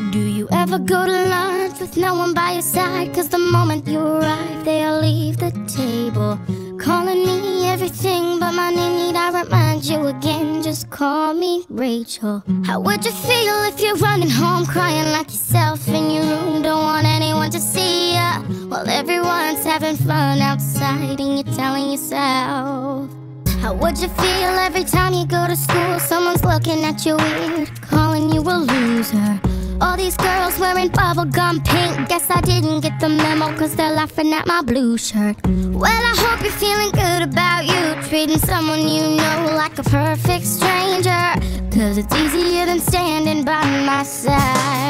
Do you ever go to lunch with no one by your side? Cause the moment you arrive, they'll leave the table, calling me everything but my name. Need I remind you again? Just call me Rachel. How would you feel if you're running home crying like yourself in your room? Don't want anyone to see ya while everyone's having fun outside and you're telling yourself. How would you feel every time you go to school? Someone's looking at you weird, calling you a loser. All these girls wearing bubblegum pink. Guess I didn't get the memo cause they're laughing at my blue shirt. Well, I hope you're feeling good about you, treating someone you know like a perfect stranger, cause it's easier than standing by my side.